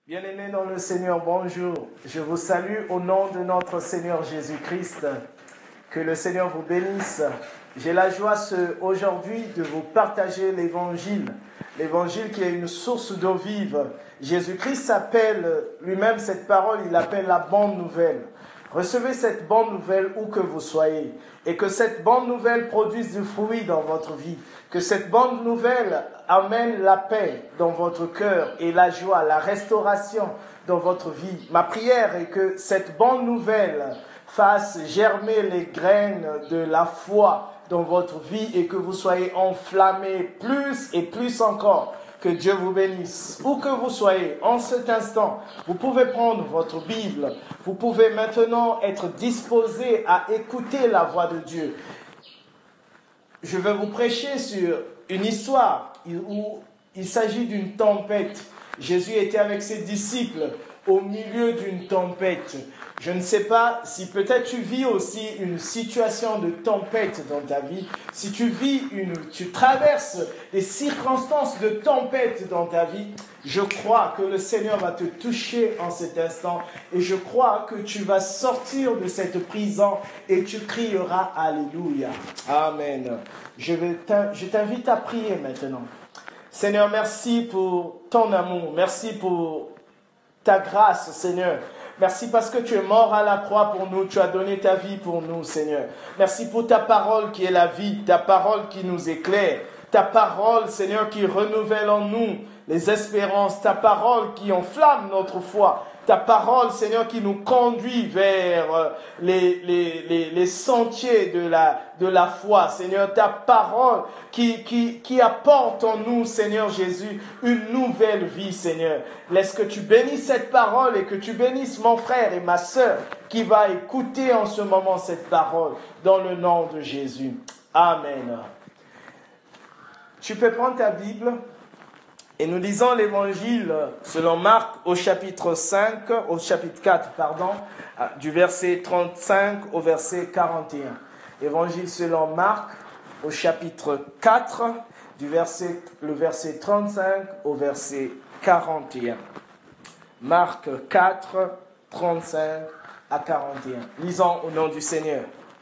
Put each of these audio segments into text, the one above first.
Bien-aimés dans le Seigneur, bonjour. Je vous salue au nom de notre Seigneur Jésus-Christ. Que le Seigneur vous bénisse. J'ai la joie aujourd'hui de vous partager l'Évangile. L'Évangile qui est une source d'eau vive. Jésus-Christ s'appelle lui-même cette parole, il l'appelle la bonne nouvelle. Recevez cette bonne nouvelle où que vous soyez et que cette bonne nouvelle produise du fruit dans votre vie. Que cette bonne nouvelle amène la paix dans votre cœur et la joie, la restauration dans votre vie. Ma prière est que cette bonne nouvelle fasse germer les graines de la foi dans votre vie et que vous soyez enflammés plus et plus encore. Que Dieu vous bénisse. Où que vous soyez, en cet instant, vous pouvez prendre votre Bible. Vous pouvez maintenant être disposé à écouter la voix de Dieu. Je vais vous prêcher sur une histoire où il s'agit d'une tempête. Jésus était avec ses disciples au milieu d'une tempête. Je ne sais pas si peut-être tu vis aussi une situation de tempête dans ta vie. Si tu traverses des circonstances de tempête dans ta vie, je crois que le Seigneur va te toucher en cet instant et je crois que tu vas sortir de cette prison et tu crieras Alléluia. Amen. Je t'invite à prier maintenant. Seigneur, merci pour ton amour. Merci pour ta grâce, Seigneur. Merci parce que tu es mort à la croix pour nous, tu as donné ta vie pour nous, Seigneur. Merci pour ta parole qui est la vie, ta parole qui nous éclaire, ta parole, Seigneur, qui renouvelle en nous les espérances, ta parole qui enflamme notre foi, ta parole, Seigneur, qui nous conduit vers les sentiers de la foi, Seigneur, ta parole qui apporte en nous, Seigneur Jésus, une nouvelle vie, Seigneur. Laisse que tu bénisses cette parole et que tu bénisses mon frère et ma sœur qui va écouter en ce moment cette parole, dans le nom de Jésus. Amen. Tu peux prendre ta Bible. Et nous lisons l'évangile selon Marc au chapitre 4, du verset 35 au verset 41. Évangile selon Marc au chapitre 4, le verset 35 au verset 41. Marc 4, 35 à 41. Lisons au nom du Seigneur.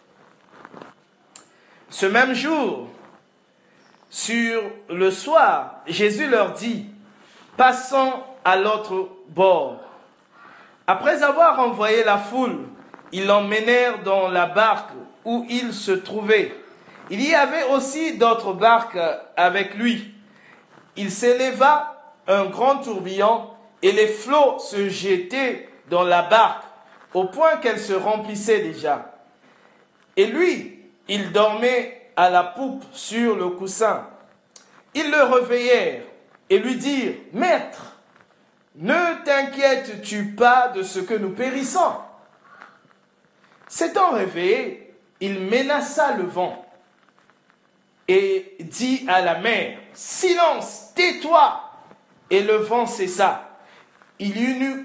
Ce même jour, sur le soir, Jésus leur dit, « Passons à l'autre bord. » Après avoir envoyé la foule, ils l'emmenèrent dans la barque où il se trouvait. Il y avait aussi d'autres barques avec lui. Il s'éleva un grand tourbillon et les flots se jetaient dans la barque au point qu'elle se remplissait déjà. Et lui, il dormait à la poupe sur le coussin. Ils le réveillèrent et lui dirent, « Maître, ne t'inquiètes-tu pas de ce que nous périssons ?» S'étant réveillé, il menaça le vent et dit à la mer, « Silence, tais-toi !» Et le vent cessa. Il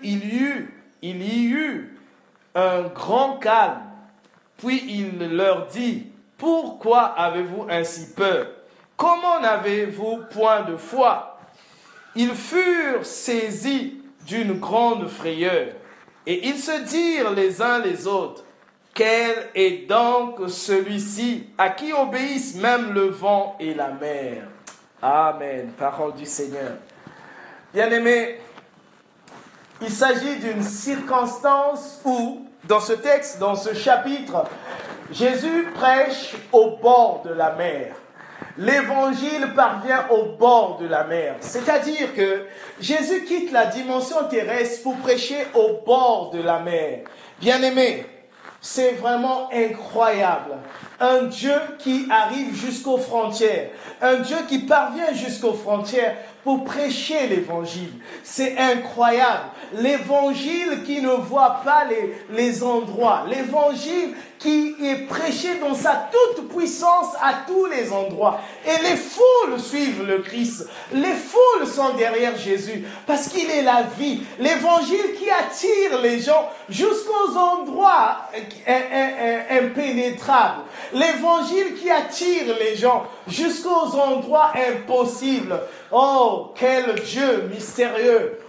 y eut un grand calme. Puis il leur dit, « Pourquoi avez-vous ainsi peur? Comment n'avez-vous point de foi ?» Ils furent saisis d'une grande frayeur, et ils se dirent les uns les autres, « Quel est donc celui-ci à qui obéissent même le vent et la mer ?» Amen. Parole du Seigneur. Bien-aimés, il s'agit d'une circonstance où, dans ce texte, dans ce chapitre, Jésus prêche au bord de la mer. L'évangile parvient au bord de la mer. C'est-à-dire que Jésus quitte la dimension terrestre pour prêcher au bord de la mer. Bien-aimés, c'est vraiment incroyable. Un Dieu qui arrive jusqu'aux frontières. Un Dieu qui parvient jusqu'aux frontières pour prêcher l'évangile. C'est incroyable. L'évangile qui ne voit pas les endroits. L'évangile qui est prêché dans sa toute puissance à tous les endroits. Et les foules suivent le Christ. Les foules sont derrière Jésus parce qu'il est la vie. L'évangile qui attire les gens jusqu'aux endroits impénétrables. L'évangile qui attire les gens jusqu'aux endroits impossibles. Oh, quel Dieu mystérieux.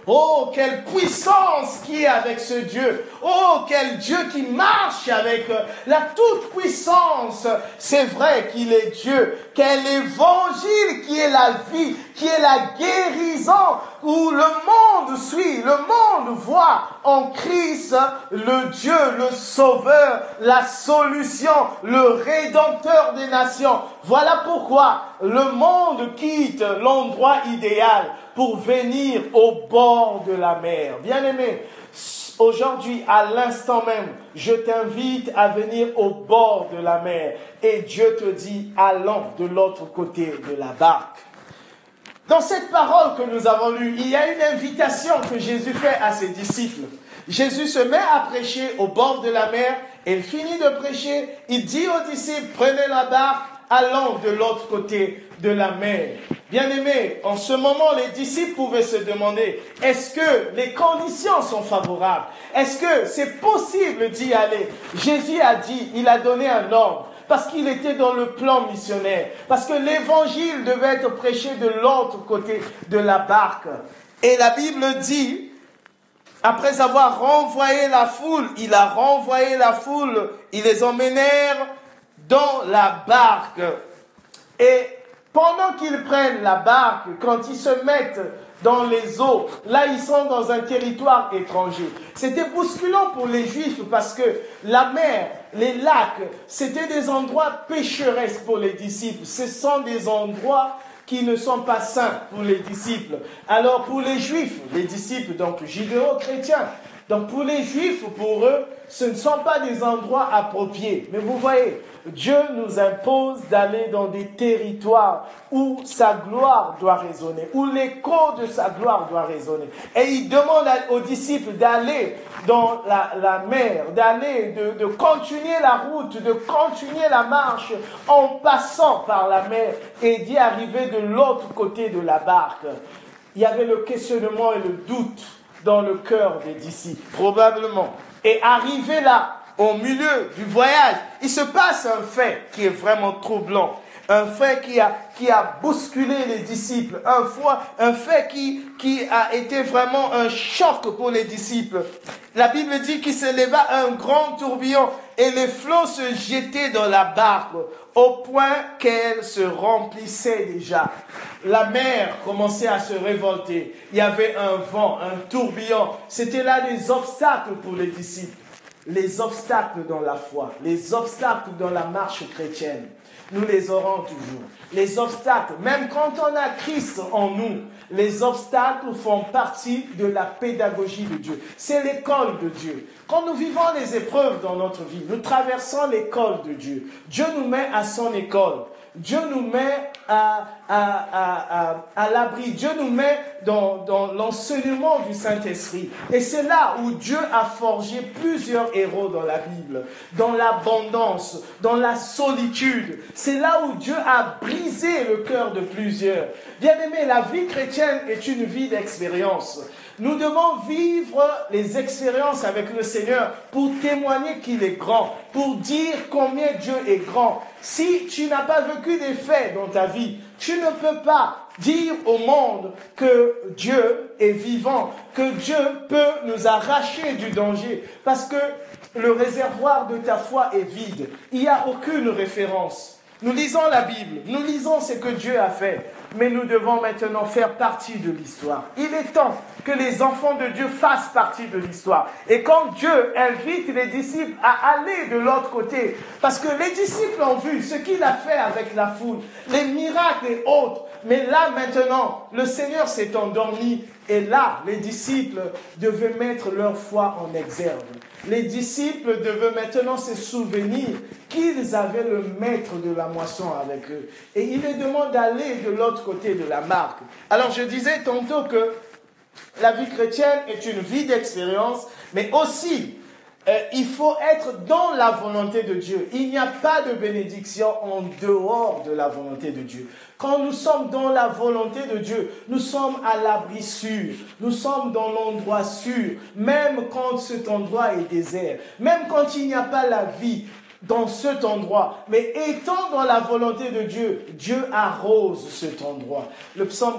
Oh, quelle puissance qui est avec ce Dieu. Oh, quel Dieu qui marche avec la toute-puissance. C'est vrai qu'il est Dieu. Quel évangile qui est la vie, qui est la guérison, où le monde suit, le monde voit en Christ le Dieu, le Sauveur, la solution, le Rédempteur des nations. Voilà pourquoi le monde quitte l'endroit idéal pour venir au bord de la mer. Bien-aimé, aujourd'hui, à l'instant même, je t'invite à venir au bord de la mer. Et Dieu te dit, allons de l'autre côté de la barque. Dans cette parole que nous avons lue, il y a une invitation que Jésus fait à ses disciples. Jésus se met à prêcher au bord de la mer, et il finit de prêcher, il dit aux disciples, prenez la barque, allons de l'autre côté de la mer. Bien-aimés, en ce moment, les disciples pouvaient se demander, est-ce que les conditions sont favorables? Est-ce que c'est possible d'y aller? Jésus a dit, il a donné un ordre, parce qu'il était dans le plan missionnaire, parce que l'évangile devait être prêché de l'autre côté de la barque. Et la Bible dit, après avoir renvoyé la foule, il a renvoyé la foule, ils les emmenèrent dans la barque. Et pendant qu'ils prennent la barque, quand ils se mettent dans les eaux, là ils sont dans un territoire étranger. C'était bousculant pour les Juifs parce que la mer, les lacs, c'était des endroits pécheresses pour les disciples. Ce sont des endroits qui ne sont pas saints pour les disciples. Alors pour les Juifs, les disciples, donc judéo-chrétiens, donc pour les Juifs, pour eux, ce ne sont pas des endroits appropriés. Mais vous voyez, Dieu nous impose d'aller dans des territoires où sa gloire doit résonner, où l'écho de sa gloire doit résonner. Et il demande aux disciples d'aller dans la mer, d'aller, de continuer la route, de continuer la marche en passant par la mer et d'y arriver de l'autre côté de la barque. Il y avait le questionnement et le doute dans le cœur des disciples, probablement. Et arrivé là, au milieu du voyage, il se passe un fait qui est vraiment troublant. Un fait qui a bousculé les disciples. Un fait qui a été vraiment un choc pour les disciples. La Bible dit qu'il s'éleva un grand tourbillon et les flots se jetaient dans la barque au point qu'elle se remplissait déjà. La mer commençait à se révolter. Il y avait un vent, un tourbillon. C'était là des obstacles pour les disciples. Les obstacles dans la foi, les obstacles dans la marche chrétienne, nous les aurons toujours. Les obstacles, même quand on a Christ en nous, les obstacles font partie de la pédagogie de Dieu. C'est l'école de Dieu. Quand nous vivons les épreuves dans notre vie, nous traversons l'école de Dieu. Dieu nous met à son école. Dieu nous met à l'abri. Dieu nous met dans l'enseignement du Saint-Esprit. Et c'est là où Dieu a forgé plusieurs héros dans la Bible. Dans l'abondance, dans la solitude. C'est là où Dieu a brisé le cœur de plusieurs. Bien-aimés, la vie chrétienne est une vie d'expérience. Nous devons vivre les expériences avec le Seigneur pour témoigner qu'il est grand, pour dire combien Dieu est grand. Si tu n'as pas vécu des faits dans ta vie, tu ne peux pas dire au monde que Dieu est vivant, que Dieu peut nous arracher du danger, parce que le réservoir de ta foi est vide. Il n'y a aucune référence. Nous lisons la Bible, nous lisons ce que Dieu a fait, mais nous devons maintenant faire partie de l'histoire. Il est temps que les enfants de Dieu fassent partie de l'histoire. Et quand Dieu invite les disciples à aller de l'autre côté, parce que les disciples ont vu ce qu'il a fait avec la foule, les miracles et autres, mais là maintenant, le Seigneur s'est endormi, et là, les disciples devaient mettre leur foi en exergue. Les disciples devaient maintenant se souvenir qu'ils avaient le maître de la moisson avec eux. Et il les demande d'aller de l'autre côté de la barque. Alors je disais tantôt que la vie chrétienne est une vie d'expérience, mais aussi il faut être dans la volonté de Dieu. Il n'y a pas de bénédiction en dehors de la volonté de Dieu. Quand nous sommes dans la volonté de Dieu, nous sommes à l'abri sûr. Nous sommes dans l'endroit sûr. Même quand cet endroit est désert. Même quand il n'y a pas la vie. dans cet endroit. Mais étant dans la volonté de Dieu, Dieu arrose cet endroit. Le psaume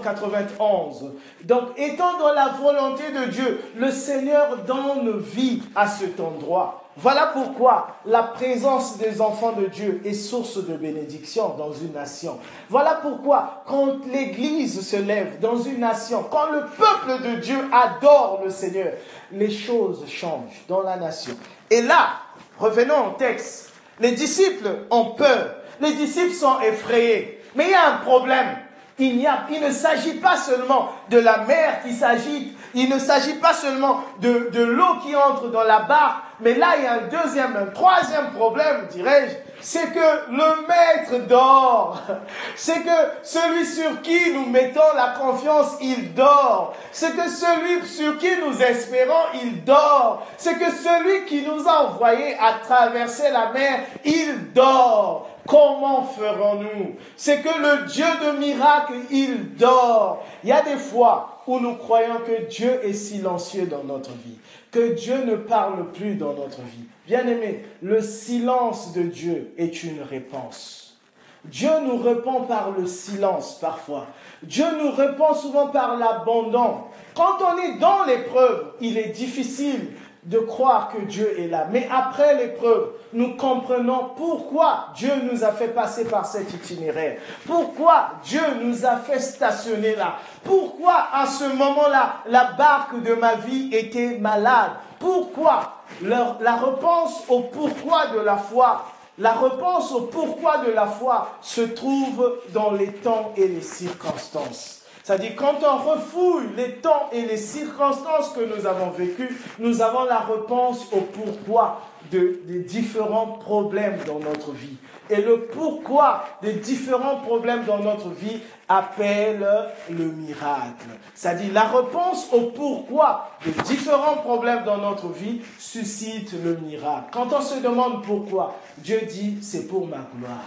91. Donc, étant dans la volonté de Dieu, le Seigneur donne vie à cet endroit. Voilà pourquoi la présence des enfants de Dieu est source de bénédiction dans une nation. Voilà pourquoi quand l'Église se lève dans une nation, quand le peuple de Dieu adore le Seigneur, les choses changent dans la nation. Et là, revenons au texte. Les disciples ont peur. Les disciples sont effrayés. Mais il y a un problème. Il ne s'agit pas seulement de la mer qui s'agite. Il ne s'agit pas seulement de l'eau qui entre dans la barque. Mais là, il y a un troisième problème, dirais-je. C'est que le maître dort. C'est que celui sur qui nous mettons la confiance, il dort. C'est que celui sur qui nous espérons, il dort. C'est que celui qui nous a envoyés à traverser la mer, il dort. Comment ferons-nous? C'est que le Dieu de miracles, il dort. Il y a des fois où nous croyons que Dieu est silencieux dans notre vie, que Dieu ne parle plus dans notre vie. Bien-aimés, le silence de Dieu est une réponse. Dieu nous répond par le silence parfois. Dieu nous répond souvent par l'abandon. Quand on est dans l'épreuve, il est difficile de croire que Dieu est là. Mais après l'épreuve, nous comprenons pourquoi Dieu nous a fait passer par cet itinéraire. Pourquoi Dieu nous a fait stationner là. Pourquoi à ce moment-là, la barque de ma vie était malade. Pourquoi la réponse au pourquoi de la foi, la réponse au pourquoi de la foi se trouve dans les temps et les circonstances. C'est-à-dire, quand on refouille les temps et les circonstances que nous avons vécues, nous avons la réponse au pourquoi des différents problèmes dans notre vie. Et le pourquoi des différents problèmes dans notre vie appelle le miracle. C'est-à-dire, la réponse au pourquoi des différents problèmes dans notre vie suscite le miracle. Quand on se demande pourquoi, Dieu dit, c'est pour ma gloire.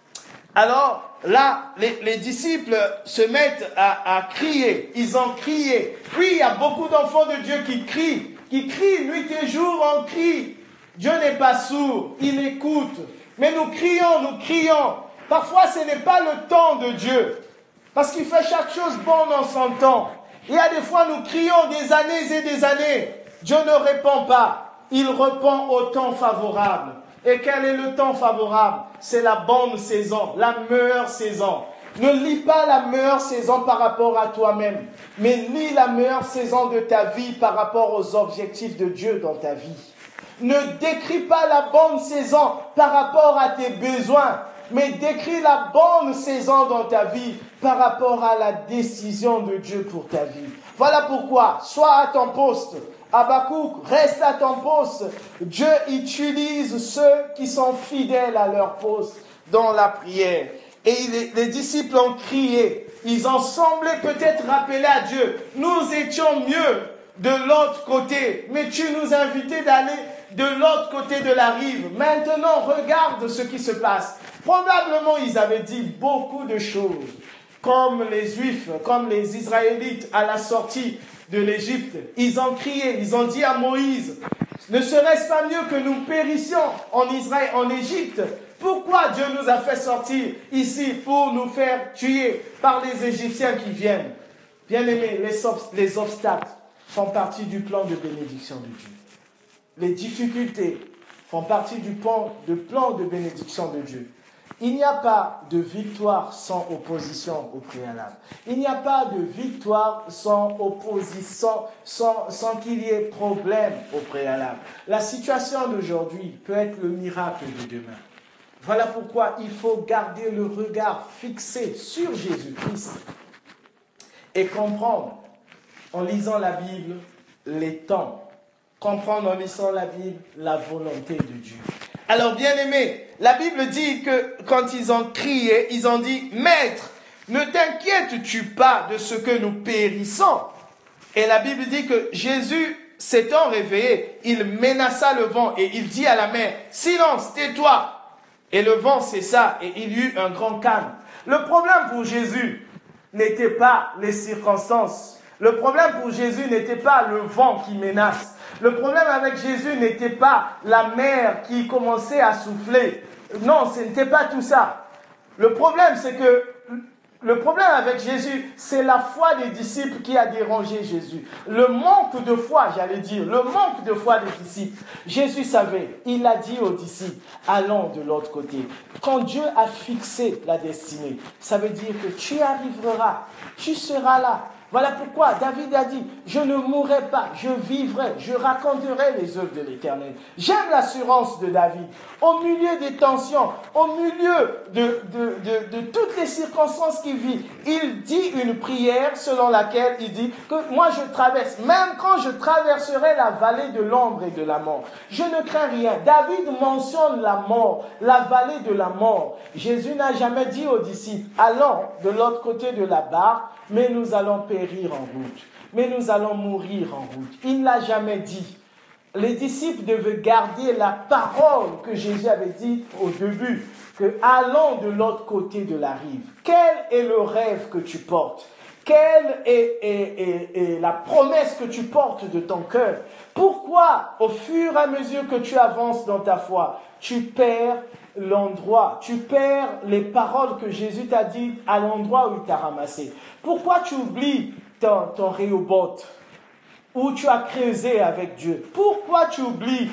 Alors, là, les disciples se mettent à crier. Ils ont crié. Oui, il y a beaucoup d'enfants de Dieu qui crient nuit et jour, on crie. Dieu n'est pas sourd, il écoute. Mais nous crions. Parfois, ce n'est pas le temps de Dieu. Parce qu'il fait chaque chose bonne en son temps. Il y a des fois, nous crions des années et des années. Dieu ne répond pas. Il répond au temps favorable. Et quel est le temps favorable? C'est la bonne saison, la meilleure saison. Ne lis pas la meilleure saison par rapport à toi-même, mais lis la meilleure saison de ta vie par rapport aux objectifs de Dieu dans ta vie. Ne décris pas la bonne saison par rapport à tes besoins, mais décris la bonne saison dans ta vie par rapport à la décision de Dieu pour ta vie. Voilà pourquoi, sois à ton poste. Habakkuk, reste à ton poste. Dieu utilise ceux qui sont fidèles à leur poste dans la prière. Et les disciples ont crié. Ils ont semblé peut-être rappeler à Dieu. Nous étions mieux de l'autre côté. Mais tu nous invitais d'aller de l'autre côté de la rive. Maintenant, regarde ce qui se passe. Probablement, ils avaient dit beaucoup de choses. Comme les Juifs, comme les Israélites à la sortie de l'Égypte, ils ont crié, ils ont dit à Moïse, ne serait-ce pas mieux que nous périssions en Israël, en Égypte? Pourquoi Dieu nous a fait sortir ici pour nous faire tuer par les Égyptiens qui viennent? Bien-aimés, les obstacles font partie du plan de bénédiction de Dieu. Les difficultés font partie du plan de bénédiction de Dieu. Il n'y a pas de victoire sans opposition au préalable. Il n'y a pas de victoire sans opposition, sans qu'il y ait problème au préalable. La situation d'aujourd'hui peut être le miracle de demain. Voilà pourquoi il faut garder le regard fixé sur Jésus-Christ et comprendre, en lisant la Bible, les temps. Comprendre en lisant la Bible, la volonté de Dieu. Alors, bien-aimés, la Bible dit que quand ils ont crié, ils ont dit « Maître, ne t'inquiètes-tu pas de ce que nous périssons ?» Et la Bible dit que Jésus, s'étant réveillé, il menaça le vent et il dit à la mer « Silence, tais-toi !» Et le vent cessa et il y eut un grand calme. Le problème pour Jésus n'était pas les circonstances. Le problème pour Jésus n'était pas le vent qui menace. Le problème avec Jésus n'était pas la mer qui commençait à souffler. Non, ce n'était pas tout ça. Le problème avec Jésus, c'est la foi des disciples qui a dérangé Jésus. Le manque de foi, j'allais dire, le manque de foi des disciples. Jésus savait, il a dit aux disciples, allons de l'autre côté. Quand Dieu a fixé la destinée, ça veut dire que tu arriveras, tu seras là. Voilà pourquoi David a dit, je ne mourrai pas, je vivrai, je raconterai les œuvres de l'Éternel. J'aime l'assurance de David. Au milieu des tensions, au milieu de toutes les circonstances qu'il vit, il dit une prière selon laquelle il dit que moi je traverse, même quand je traverserai la vallée de l'ombre et de la mort, je ne crains rien. David mentionne la mort, la vallée de la mort. Jésus n'a jamais dit aux disciples, allons de l'autre côté de la barque, mais nous allons périr en route, mais nous allons mourir en route. Il ne l'a jamais dit. Les disciples devaient garder la parole que Jésus avait dite au début, que allons de l'autre côté de la rive. Quel est le rêve que tu portes? Quelle est la promesse que tu portes de ton cœur? Pourquoi, au fur et à mesure que tu avances dans ta foi, tu perds l'endroit, tu perds les paroles que Jésus t'a dites à l'endroit où il t'a ramassé? Pourquoi tu oublies ton Rehoboth, où tu as creusé avec Dieu? Pourquoi tu oublies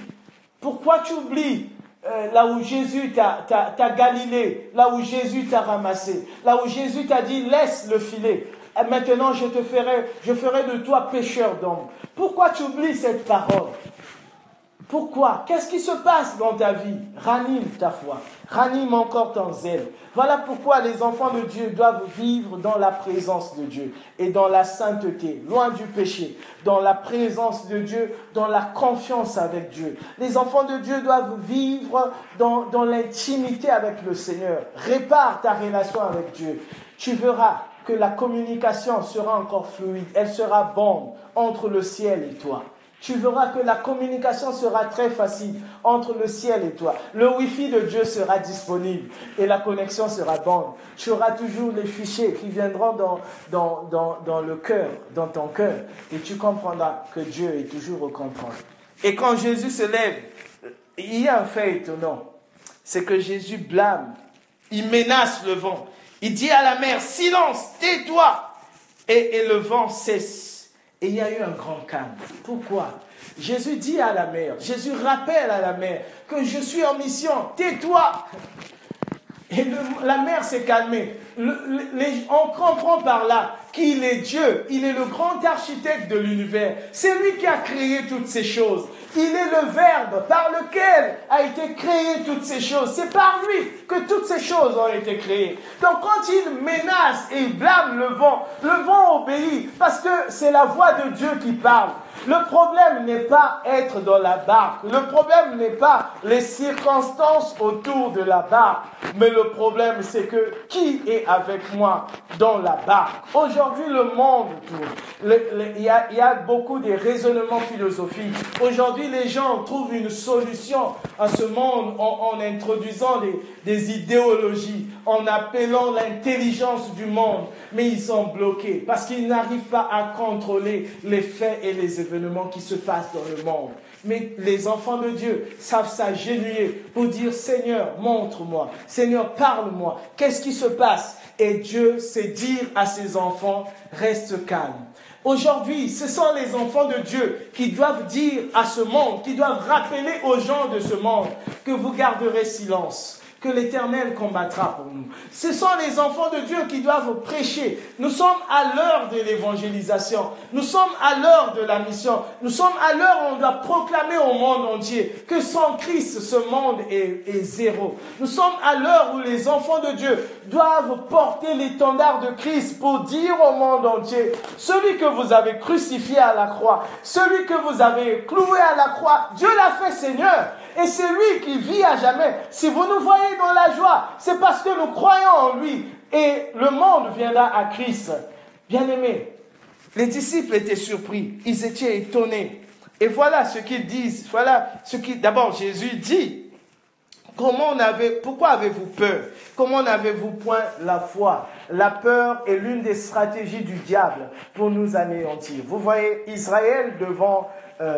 là où Jésus t'a Galilée, là où Jésus t'a ramassé, là où Jésus t'a dit laisse le filet, et maintenant je ferai de toi pécheur d'hommes? Pourquoi tu oublies cette parole? Pourquoi? Qu'est-ce qui se passe dans ta vie? Ranime ta foi, ranime encore ton zèle. Voilà pourquoi les enfants de Dieu doivent vivre dans la présence de Dieu et dans la sainteté, loin du péché, dans la présence de Dieu, dans la confiance avec Dieu. Les enfants de Dieu doivent vivre dans l'intimité avec le Seigneur. Répare ta relation avec Dieu. Tu verras que la communication sera encore fluide, elle sera bonne entre le ciel et toi. Tu verras que la communication sera très facile entre le ciel et toi. Le Wi-Fi de Dieu sera disponible et la connexion sera bonne. Tu auras toujours les fichiers qui viendront dans le cœur, dans ton cœur. Et tu comprendras que Dieu est toujours au contrôle. Et quand Jésus se lève, il y a un fait étonnant. C'est que Jésus blâme, il menace le vent. Il dit à la mer, silence, tais-toi. Et le vent cesse. Et il y a eu un grand calme. Pourquoi? Jésus dit à la mer, Jésus rappelle à la mer que je suis en mission, tais-toi. Et la mer s'est calmée. On comprend par là qu'il est Dieu, il est le grand architecte de l'univers. C'est lui qui a créé toutes ces choses. Il est le Verbe par lequel a été créé toutes ces choses. C'est par lui que toutes ces choses ont été créées. Donc quand il menace et il blâme le vent obéit parce que c'est la voix de Dieu qui parle. Le problème n'est pas être dans la barque. Le problème n'est pas les circonstances autour de la barque. Mais le problème, c'est que qui est avec moi dans la barque? Aujourd'hui, le monde tourne. Il y a beaucoup de raisonnements philosophiques. Aujourd'hui, les gens trouvent une solution à ce monde en introduisant des idéologies, en appelant l'intelligence du monde. Mais ils sont bloqués parce qu'ils n'arrivent pas à contrôler les faits et les événements qui se passent dans le monde. Mais les enfants de Dieu savent s'agenouiller pour dire, Seigneur, montre-moi. Seigneur, parle-moi. Qu'est-ce qui se passe? Et Dieu sait dire à ses enfants, reste calme. Aujourd'hui, ce sont les enfants de Dieu qui doivent dire à ce monde, qui doivent rappeler aux gens de ce monde que vous garderez silence, que l'Éternel combattra pour nous. Ce sont les enfants de Dieu qui doivent prêcher. Nous sommes à l'heure de l'évangélisation. Nous sommes à l'heure de la mission. Nous sommes à l'heure où on doit proclamer au monde entier que sans Christ, ce monde est zéro. Nous sommes à l'heure où les enfants de Dieu doivent porter l'étendard de Christ pour dire au monde entier, celui que vous avez crucifié à la croix, celui que vous avez cloué à la croix, Dieu l'a fait Seigneur. Et c'est lui qui vit à jamais. Si vous nous voyez dans la joie, c'est parce que nous croyons en lui. Et le monde viendra à Christ. Bien-aimés, les disciples étaient surpris. Ils étaient étonnés. Et voilà ce qu'ils disent. Voilà ce qui, d'abord, Jésus dit Pourquoi avez-vous peur? Comment n'avez-vous point la foi? La peur est l'une des stratégies du diable pour nous anéantir. Vous voyez Israël devant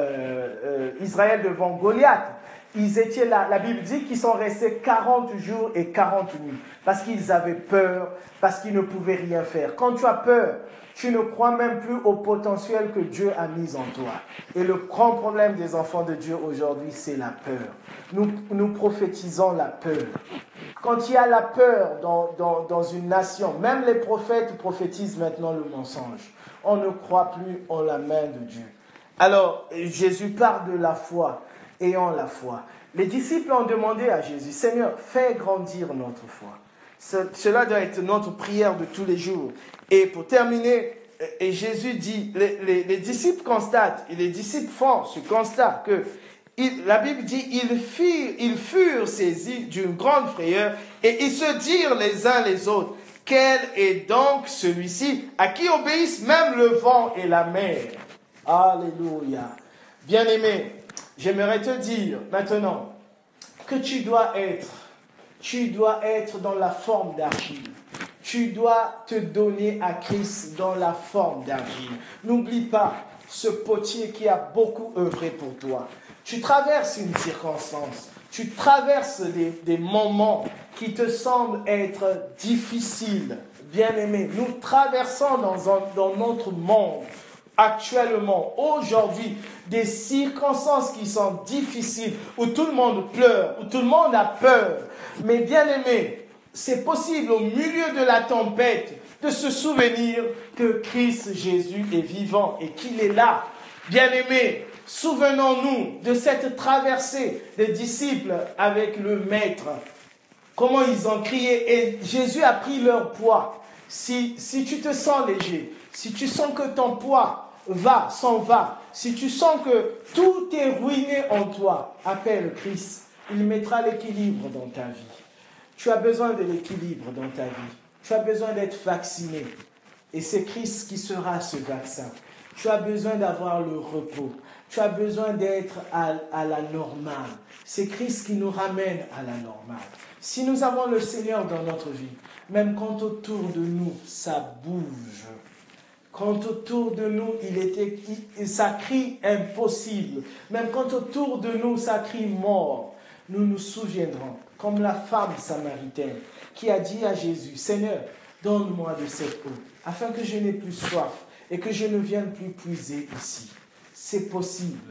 Goliath. Ils étaient là, la Bible dit qu'ils sont restés 40 jours et 40 nuits parce qu'ils avaient peur, parce qu'ils ne pouvaient rien faire. Quand tu as peur, tu ne crois même plus au potentiel que Dieu a mis en toi. Et le grand problème des enfants de Dieu aujourd'hui, c'est la peur. Nous prophétisons la peur. Quand il y a la peur dans une nation, même les prophètes prophétisent maintenant le mensonge. On ne croit plus en la main de Dieu. Alors, Jésus parle de la foi. Ayant la foi. Les disciples ont demandé à Jésus, Seigneur, fais grandir notre foi. Cela doit être notre prière de tous les jours. Et pour terminer, et Jésus dit, les disciples constatent, et les disciples font ce constat que la Bible dit, ils furent saisis d'une grande frayeur et ils se dirent les uns les autres, quel est donc celui-ci à qui obéissent même le vent et la mer? Alléluia. Bien-aimé, j'aimerais te dire maintenant que tu dois être dans la forme d'argile. Tu dois te donner à Christ dans la forme d'argile. N'oublie pas ce potier qui a beaucoup œuvré pour toi. Tu traverses une circonstance, tu traverses des moments qui te semblent être difficiles. Bien-aimé, nous traversons dans notre monde actuellement, aujourd'hui, des circonstances qui sont difficiles, où tout le monde pleure, où tout le monde a peur. Mais bien aimé, c'est possible au milieu de la tempête de se souvenir que Christ Jésus est vivant et qu'il est là. Bien aimé, souvenons-nous de cette traversée des disciples avec le Maître. Comment ils ont crié et Jésus a pris leur poids. Si tu te sens léger, si tu sens que ton poids s'en va, si tu sens que tout est ruiné en toi, appelle Christ. Il mettra l'équilibre dans ta vie. Tu as besoin de l'équilibre dans ta vie. Tu as besoin d'être vacciné. Et c'est Christ qui sera ce vaccin. Tu as besoin d'avoir le repos. Tu as besoin d'être à la normale. C'est Christ qui nous ramène à la normale. Si nous avons le Seigneur dans notre vie, même quand autour de nous, ça bouge, quand autour de nous, ça crie impossible, même quand autour de nous, ça crie mort, nous nous souviendrons, comme la femme samaritaine qui a dit à Jésus, Seigneur, donne-moi de cette eau, afin que je n'ai plus soif et que je ne vienne plus puiser ici. C'est possible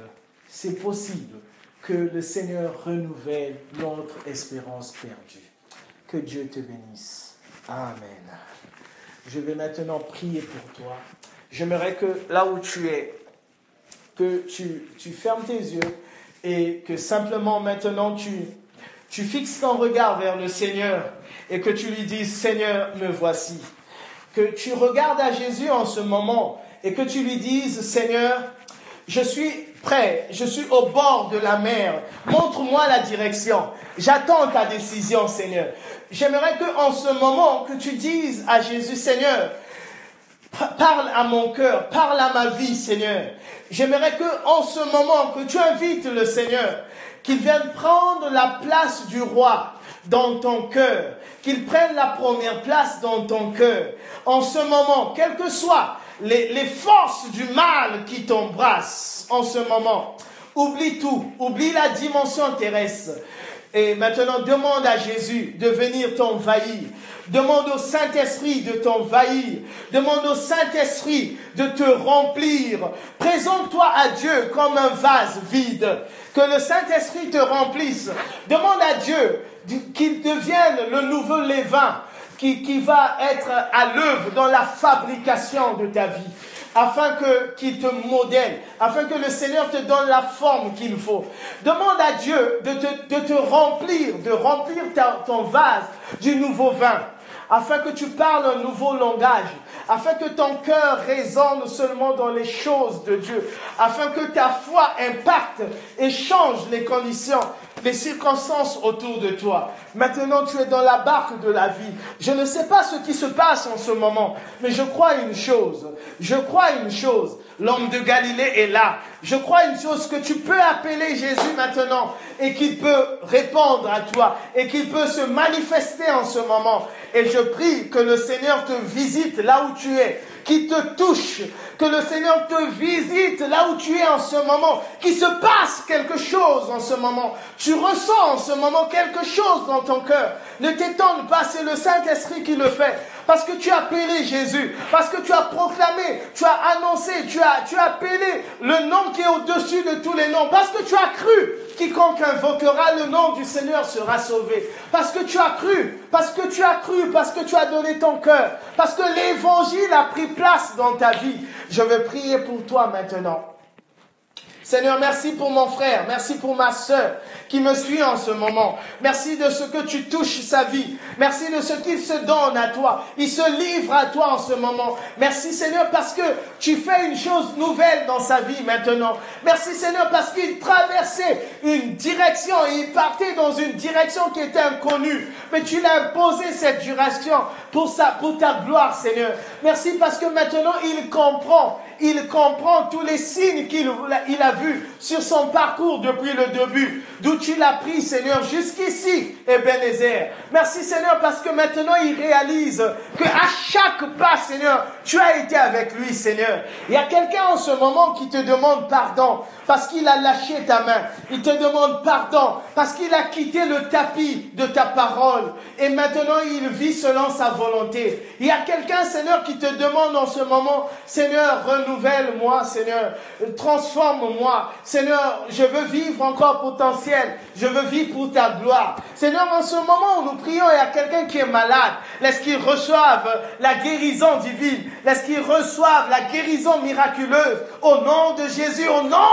que le Seigneur renouvelle notre espérance perdue. Que Dieu te bénisse. Amen. Je vais maintenant prier pour toi. J'aimerais que là où tu es, que tu fermes tes yeux et que simplement maintenant tu fixes ton regard vers le Seigneur et que tu lui dises, Seigneur, me voici. Que tu regardes à Jésus en ce moment et que tu lui dises, Seigneur, je suis prêt, je suis au bord de la mer. Montre-moi la direction. J'attends ta décision, Seigneur. J'aimerais qu'en ce moment, que tu dises à Jésus, Seigneur, parle à mon cœur, parle à ma vie, Seigneur. J'aimerais qu'en ce moment, que tu invites le Seigneur, qu'il vienne prendre la place du roi dans ton cœur, qu'il prenne la première place dans ton cœur. En ce moment, quelles que soient les forces du mal qui t'embrassent en ce moment, oublie tout, oublie la dimension terrestre. Et maintenant, demande à Jésus de venir t'envahir. Demande au Saint-Esprit de t'envahir. Demande au Saint-Esprit de te remplir. Présente-toi à Dieu comme un vase vide. Que le Saint-Esprit te remplisse. Demande à Dieu qu'il devienne le nouveau levain qui va être à l'œuvre dans la fabrication de ta vie. Afin qu'il te modèle, afin que le Seigneur te donne la forme qu'il faut. Demande à Dieu de te remplir, ton vase du nouveau vin, afin que tu parles un nouveau langage, afin que ton cœur résonne seulement dans les choses de Dieu, afin que ta foi impacte et change les conditions les circonstances autour de toi. Maintenant, tu es dans la barque de la vie. Je ne sais pas ce qui se passe en ce moment, mais je crois une chose. Je crois une chose. L'homme de Galilée est là. Je crois une chose, que tu peux appeler Jésus maintenant et qu'il peut répondre à toi et qu'il peut se manifester en ce moment. Et je prie que le Seigneur te visite là où tu es, qu'il te touche, que le Seigneur te visite là où tu es en ce moment, qu'il se passe quelque chose en ce moment. Tu ressens en ce moment quelque chose dans ton cœur. Ne t'étonne pas, c'est le Saint-Esprit qui le fait. Parce que tu as appelé Jésus, parce que tu as proclamé, tu as annoncé, tu as appelé le nom qui est au-dessus de tous les noms. Parce que tu as cru, quiconque invoquera le nom du Seigneur sera sauvé. Parce que tu as cru, parce que tu as cru, parce que tu as donné ton cœur. Parce que l'évangile a pris place dans ta vie. Je veux prier pour toi maintenant. Seigneur, merci pour mon frère, merci pour ma sœur qui me suit en ce moment. Merci de ce que tu touches sa vie. Merci de ce qu'il se donne à toi. Il se livre à toi en ce moment. Merci Seigneur parce que tu fais une chose nouvelle dans sa vie maintenant. Merci Seigneur parce qu'il traversait une direction et il partait dans une direction qui était inconnue. Mais tu l'as imposé cette direction pour ta gloire Seigneur. Merci parce que maintenant il comprend tous les signes qu'il a vus sur son parcours depuis le début, d'où tu l'as pris, Seigneur, jusqu'ici, Ebenezer. Merci, Seigneur, parce que maintenant, il réalise qu'à chaque pas, Seigneur, tu as été avec lui, Seigneur. Il y a quelqu'un en ce moment qui te demande pardon parce qu'il a lâché ta main. Il te demande pardon parce qu'il a quitté le tapis de ta parole. Et maintenant, il vit selon sa volonté. Il y a quelqu'un, Seigneur, qui te demande en ce moment, Seigneur, renouvelle-moi, Seigneur, transforme-moi. Seigneur, je veux vivre encore potentiel. Je veux vivre pour ta gloire. Seigneur, en ce moment où nous prions, il y a quelqu'un qui est malade. Laisse qu'il reçoive la guérison divine. Laisse qu'il reçoive la guérison miraculeuse. Au nom de Jésus,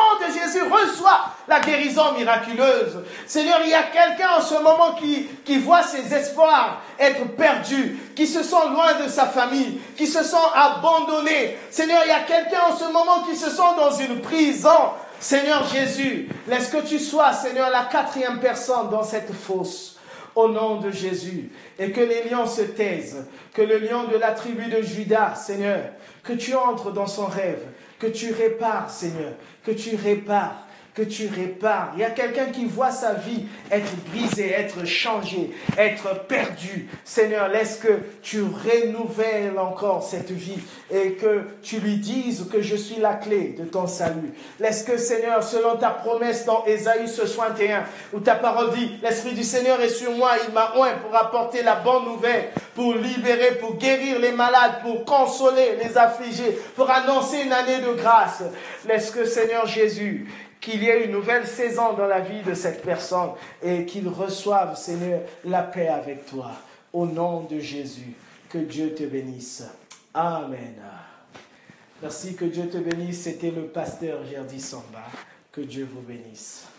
reçois la guérison miraculeuse. Seigneur, il y a quelqu'un en ce moment qui voit ses espoirs être perdus, qui se sent loin de sa famille, qui se sent abandonné. Seigneur, il y a quelqu'un en ce moment qui se sent dans une prison. Seigneur Jésus, laisse que tu sois, Seigneur, la 4e personne dans cette fosse. Au nom de Jésus. Et que les lions se taisent. Que le lion de la tribu de Juda, Seigneur, que tu entres dans son rêve. Que tu répares, Seigneur. Que tu répares. Il y a quelqu'un qui voit sa vie être brisée, être changée, être perdue. Seigneur, laisse que tu renouvelles encore cette vie et que tu lui dises que je suis la clé de ton salut. Laisse que, Seigneur, selon ta promesse dans Ésaïe 61, où ta parole dit, l'Esprit du Seigneur est sur moi, il m'a oint pour apporter la bonne nouvelle, pour libérer, pour guérir les malades, pour consoler les affligés, pour annoncer une année de grâce. Laisse que, Seigneur Jésus, qu'il y ait une nouvelle saison dans la vie de cette personne et qu'il reçoive, Seigneur, la paix avec toi. Au nom de Jésus, que Dieu te bénisse. Amen. Merci, que Dieu te bénisse. C'était le pasteur Gerdy Samba. Que Dieu vous bénisse.